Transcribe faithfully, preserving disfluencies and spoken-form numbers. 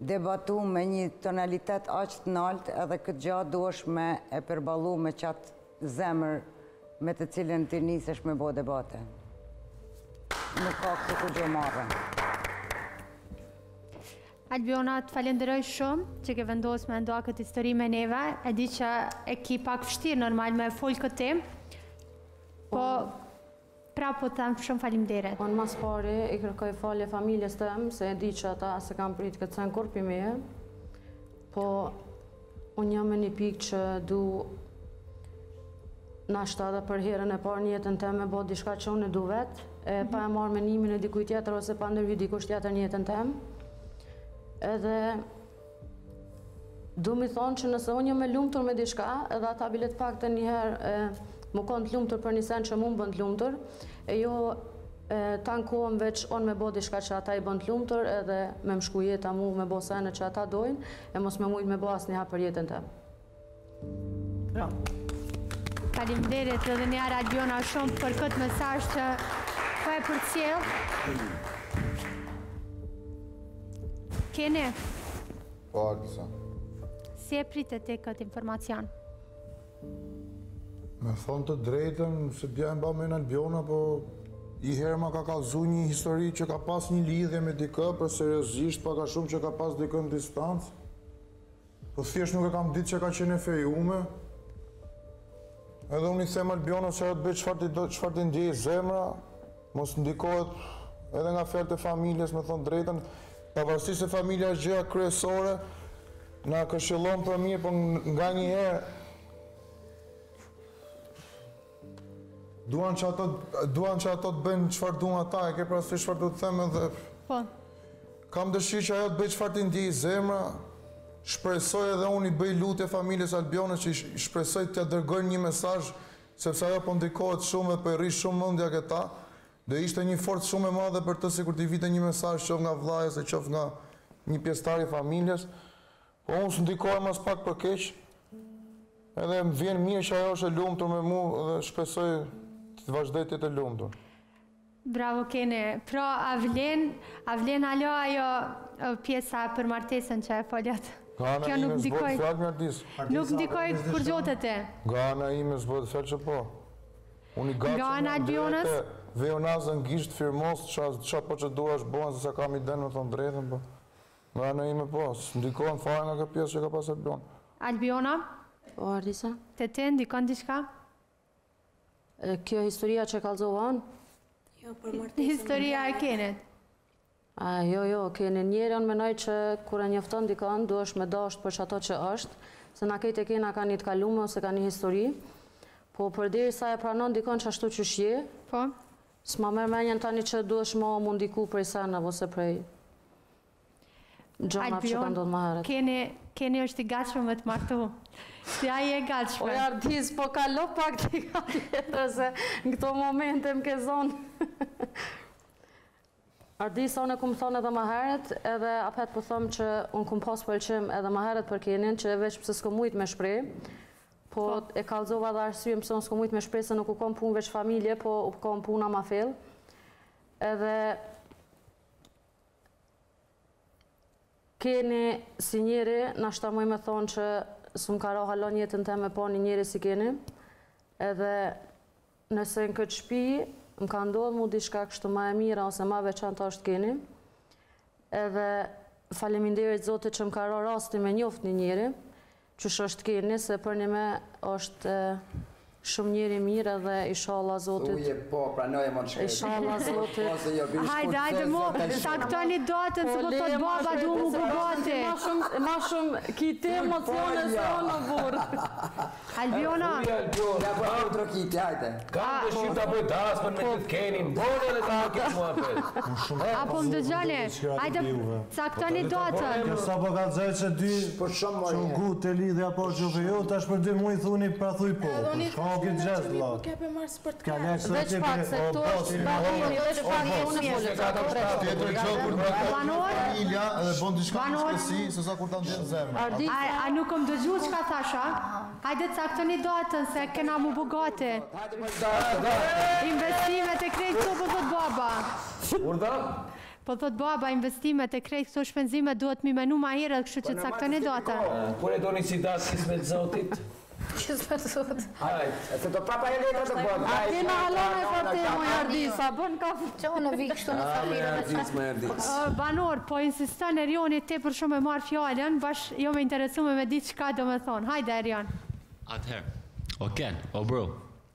debatu me një tonalitet aq të lartë edhe këtë gjatë duhesh me e përballu me qatë zemër me të cilën ti nisesh me bo debate. Nuk ka këtë ku gjë marrë. Albiona, të falenderoj shumë që ke vendosur me ndoa këtë histori me neve. E di që e ki pak vështirë normal me fol këtë temë, po pra po të them shumë faleminderit. Unë mas pari i kërkoj falje familjes tëm, se e di që ata se kam prit këtë sen kur për meje, po unë jam me një pikë që du nashta dhe për herën e parë një jetën tëm me bo diçka që unë e du vetë, e pa e marrë menimin e dikuj tjetër ose pa ndërhy dikush tjetër një jetën tëm. Edhe du mi thonë që nëse unë jam me lumtur me diçka, edhe ata bilet pak të njëherë më konë të lumtur për një sen që mu më bënd lumtur, e jo ta në kohëm veç unë me bo diçka që ata i bënd lumtur, edhe me më shku jeta mu me bo sene që ata dojnë, e mos me mujtë me bo asë njëha për jetën të. Faleminderit edhe njëra Albiona shumë për këtë mesazh që po e përcjell. Kene? Po, Alisa. Si e pritet e këtë informacion? Me thonë të drejtën, se bja e mba me në Albiona, po i herë ma ka kalzu një histori që ka pas një lidhje me dikë, për seriosisht pa ka shumë që ka pas dikë në distancë. Po thjesht nuk e kam ditë që ka qenë e fejume. Edhe unë i them Albiona që ajo të bëjt qëfar të ndjej zemra, mos ndikohet edhe nga fjalët e familjes, me thonë drejtën, pavarësisht se familja është gjëja kryesore, na këshillon për mirë, por nga një herë duan që ato duan që ato të bëjnë çfarë duan ata, e ke parasysh çfarë do të them edhe. Po. Kam dëshirë që ajo të bëjë çfarë të ndjej zemra. Shpresoj edhe unë i bëj lutje familjes Albionës që i shpresoj t'ia dërgojnë një mesazh, sepse ajo po ndikohet shumë dhe po i rri shumë mendja këta. Do ishte një forcë shumë e madhe për të sikur t'i vite një mesazh qoftë nga vllaja ose qoftë nga një pjesëtar i familjes. Po unë së ndikohem as pak për keq. Edhe më vjen mirë që ajo është e lumtur me mua dhe shpresoj të vazhdoj të jetë e lumtur. Bravo Kene. Pra, a vlen, a vlen alo ajo pjesa për martesën që e folët? Kjo nuk ndikoj. Nuk ndikoj kur gjotet e? Nga ana ime s'bëhet fjalë që po. Unë i gatshëm Albionës? Vejonazën gisht firmos qa procedura është bëhen se sa kam i denë me thonë drejtën, po. Nga ana ime po, s'ndikohen fare nga kjo pjesë që ka pas Albiona. Albiona? O, Ardisa? Te te ndikon diçka? Kjo historia që kalzohan? Jo, për martesën. Historia e Kenet? Jo, jo, Kene njerën menoj që kur e njofton dikon, duhesh me dasht për që ato që është, se na kejt e Kena ka një të kalume ose ka një histori, po për diri sa e pranon dikon që ashtu që shje, po? s'ma merë menjen tani që duhesh ma mundiku prej sana, ose prej gjonat që ka ndodhë ma heret. Kene, Kene është i gatshme me të martu. Si aji e gatshme. O Ardis, po kalo pak t'i ka tjetër, se në këto momente më ke zonë. Ardis, unë e kumë thonë edhe ma heret, edhe apet po thomë që unë kumë pas pëlqim edhe ma heret për Kenin, që veç pëse s'ko mujt me shprej, po e kalzova dhe arsyem pëse unë s'ko mujt me shprej, se nuk u kom pun veç familje, po u kom puna ma fill. Edhe Keni si njeri, nashta muj me thonë që s'm ka ra halon jetën te me po një njeri si Keni, edhe nëse në këtë shpi, më ka ndodhë mu diçka kështu ma e mira ose ma veçanta është Keni, edhe faleminderit Zotit që më ka ra rasti me njoft një njeri, që është Keni, se për një me është shumë njeri mirë edhe ishallah Zotit. Uje po, pranoj e më në shkret. Ishallah Zotit. Hajde, hajde mo, saktoni dotën, se po thot baba du mu bu gati. Ma shumë kiti emocione se o në burë. Albiona. Ja po outro kiti, hajde. Kam të shqip të bëjt das për me këtë Kenin, bërë edhe ka këtë mua për. Apo më dëgjone, hajde, saktoni dotën. Kësa po ka të zërë që dy që ngu të lidhja po që vëjo, tash për dy mu i thuni pra thuj po. Ka këtë gjestë, la. Ka lexë të Veç pak se këto është bakimi, veç pak e unë e folë. Tjetër kjo kur më ka familja dhe bon diçka në shpesi, se sa kur ta ndjenë zemrë. A nuk më dëgju që ka thasha? Hajde të saktoni dotën, se kena mu bugati. Investimet e krejtë të pëzot baba. Urda? Po thot baba investimet e krejt këto shpenzime duhet mi menu ma herët, kështu që caktoni data. Kur e doni si datë kismet zotit? Që s'me të thot. Hajde, se do papa e leta të bënë. A ti në halon e forte më jardisa, bën ka... Që unë vi kështu në safirë. Banor, po insiston Erioni te për shumë e marrë fjallën, bash jo me interesu me me ditë qka do me thonë. Hajde, Erion. Atëherë, o Ken, o bro,